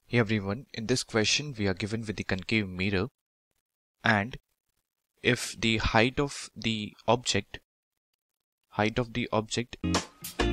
Hey everyone, in this question we are given with the concave mirror, and if the height of the object